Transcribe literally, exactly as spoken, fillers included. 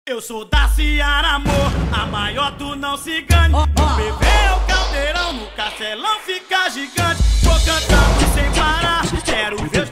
Eu sou da Ciara, amor, a maior tu não se gane. No P V é o caldeirão, no castelão fica gigante. Vou cantando sem parar, quero ver